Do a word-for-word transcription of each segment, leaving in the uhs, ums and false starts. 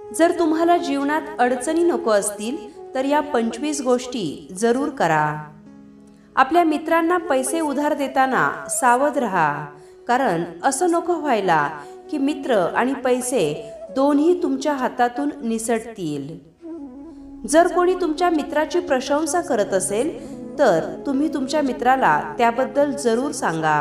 जर तुम्हाला जीवनात अडचणी नको असतील तर या पंचवीस गोष्टी जरूर करा। आपल्या मित्रांना पैसे उधार देताना सावध राहा, कारण असं नको व्हायला की मित्र आणि पैसे दोन्ही तुमच्या हातातून निसटतील। जर कोणी तुमच्या मित्राची प्रशंसा करत असेल तर तुम्ही तुमच्या मित्राला त्याबद्दल जरूर सांगा।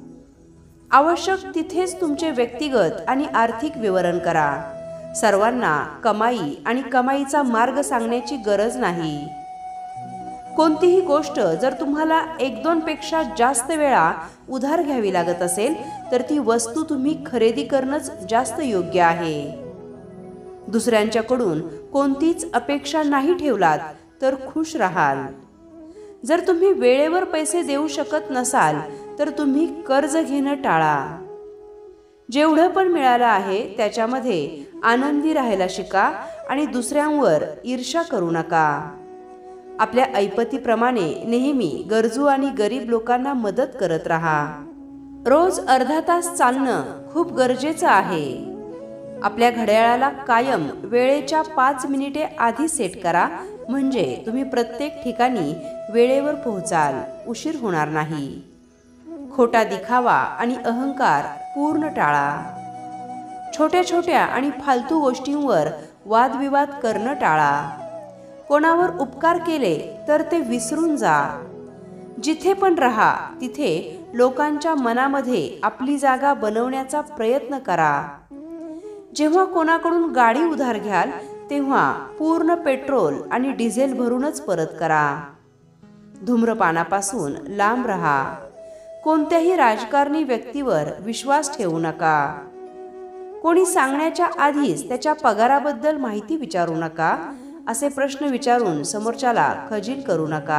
आवश्यक तिथेच तुमचे व्यक्तिगत आणि आर्थिक विवरण करा। सर्वांना कमाई आणि कमाईचा मार्ग सांगण्याची गरज नाही। कोणतीही गोष्ट जर तुम्हाला एक दोन पेक्षा जास्त वेळा उधार घ्यावी लागत असेल तर ती वस्तू तुम्ही खरेदी करणंच जास्त योग्य आहे। दुसऱ्यांच्याकडून कोणतीच अपेक्षा नाही ठेवलात तर खुश राहाल। जर तुम्ही वेळेवर पैसे देऊ शकत नसाल तर तुम्ही कर्ज घेणं टाळा। जेवढं पण मिळालं आहे त्याच्यामध्ये आनंदी राहायला शिका आणि दुसऱ्यांवर ईर्ष्या करू नका। आपल्या ऐपतीप्रमाणे नेहमी गरजू आणि गरीब लोकांना मदत करत राहा। रोज अर्धा तास चालणं खूप गरजेचं आहे। आपल्या घड्याळाला कायम वेळेच्या पाच मिनिटे आधी सेट करा, म्हणजे तुम्ही प्रत्येक ठिकाणी वेळेवर पोहोचाल, उशीर होणार नाही। खोटा दिखावा आणि अहंकार पूर्ण टाळा। छोट्या छोट्या आणि फालतू गोष्टींवर वादविवाद करणं टाळा। कोणावर उपकार केले तर ते विसरून जा। जिथे पण राहा तिथे लोकांच्या मनामध्ये आपली जागा बनवण्याचा प्रयत्न करा। जेव्हा कोणाकडून गाडी उधार घ्याल तेव्हा पूर्ण पेट्रोल आणि डिझेल भरूनच परत करा। धूम्रपानापासून लांब राहा। कोणत्याही राजकारणी व्यक्तीवर विश्वास ठेवू नका। कोणी सांगण्याच्या आधीच त्याच्या पगाराबद्दल माहिती विचारू नका। असे प्रश्न विचारून समोरच्याला खजील करू नका।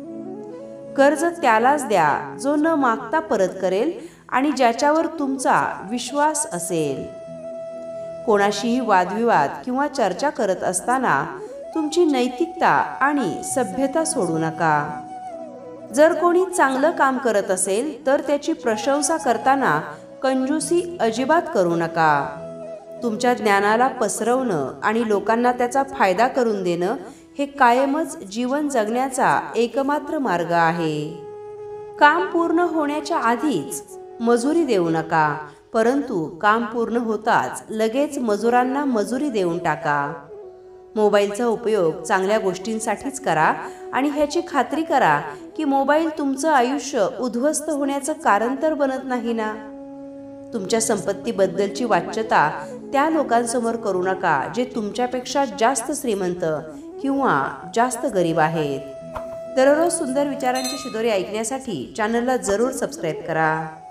कर्ज त्यालाच द्या जो न मागता परत करेल आणि ज्याच्यावर तुमचा विश्वास असेल। कोणाशीही वादविवाद किंवा चर्चा करत असताना तुमची नैतिकता आणि सभ्यता सोडू नका। जर कोणी चांगलं काम करत असेल तर त्याची प्रशंसा करताना कंजूसी अजिबात करू नका। तुमच्या ज्ञानाला पसरवणं आणि लोकांना त्याचा फायदा करून देणं हे कायमच जीवन जगण्याचा एकमात्र मार्ग आहे। काम पूर्ण होण्याच्या आधीच मजुरी देऊ नका, परंतु काम पूर्ण होताच लगेच मजुरांना मजुरी देऊन टाका। मोबाईलचा उपयोग चांगल्या गोष्टींसाठीच करा आणि ह्याची खात्री करा की मोबाईल तुमचं आयुष्य उद्ध्वस्त होण्याचं कारण तर बनत नाही ना। तुमच्या संपत्तीबद्दलची वाच्यता त्या लोकांसमोर करू नका जे तुमच्यापेक्षा जास्त श्रीमंत किंवा जास्त गरीब आहेत। दररोज सुंदर विचारांची शिदोरी ऐकण्यासाठी चॅनलला जरूर सबस्क्राईब करा।